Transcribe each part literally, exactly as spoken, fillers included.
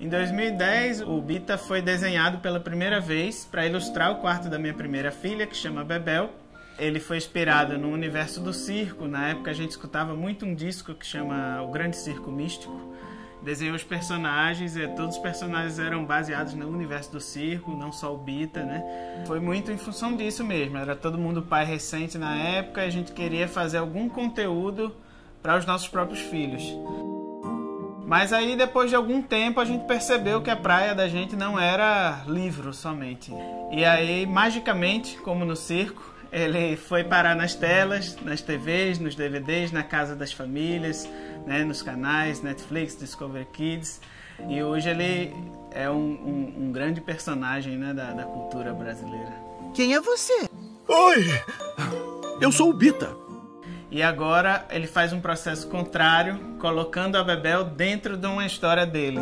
Em dois mil e dez, o Bita foi desenhado pela primeira vez para ilustrar o quarto da minha primeira filha, que chama Bebel. Ele foi inspirado no universo do circo. Na época a gente escutava muito um disco que chama O Grande Circo Místico. Desenhou os personagens e todos os personagens eram baseados no universo do circo, não só o Bita, né? Foi muito em função disso mesmo. Era todo mundo pai recente na época e a gente queria fazer algum conteúdo para os nossos próprios filhos. Mas aí, depois de algum tempo, a gente percebeu que a praia da gente não era livro somente. E aí, magicamente, como no circo, ele foi parar nas telas, nas T Vs, nos D V Ds, na casa das famílias, né, nos canais Netflix, Discovery Kids. E hoje ele é um, um, um grande personagem, né, da, da cultura brasileira. Quem é você? Oi! Eu sou o Bita. E agora ele faz um processo contrário, colocando a Bebel dentro de uma história dele.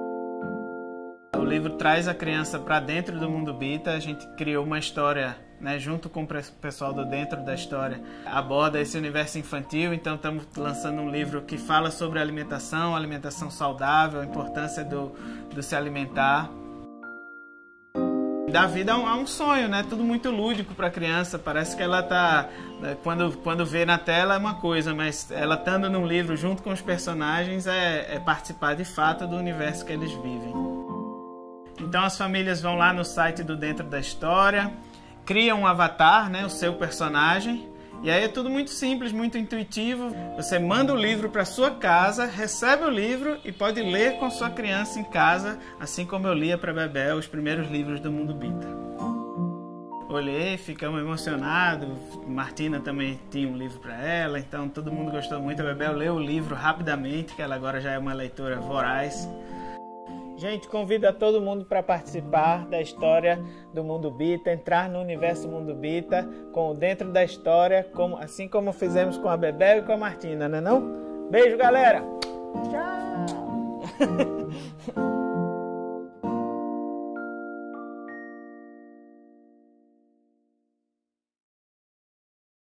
O livro traz a criança para dentro do mundo Bita. A gente criou uma história, né, junto com o pessoal do Dentro da História, aborda esse universo infantil. Então estamos lançando um livro que fala sobre alimentação, alimentação saudável, a importância do, do se alimentar. Dá vida a um, a um sonho, né? Tudo muito lúdico para a criança. Parece que ela tá, quando, quando vê na tela é uma coisa, mas ela estando num livro junto com os personagens é, é participar de fato do universo que eles vivem. Então as famílias vão lá no site do Dentro da História, criam um avatar, né, o seu personagem, e aí é tudo muito simples, muito intuitivo. Você manda o livro para sua casa, recebe o livro e pode ler com sua criança em casa, assim como eu lia para Bebel os primeiros livros do Mundo Bita. Olhei, ficamos emocionados. Martina também tinha um livro para ela, então todo mundo gostou muito. A Bebel leu o livro rapidamente, que ela agora já é uma leitora voraz. Gente, convido a todo mundo para participar da história do Mundo Bita, entrar no universo Mundo Bita, com o Dentro da História, como, assim como fizemos com a Bebel e com a Martina, né não? Beijo, galera! Tchau!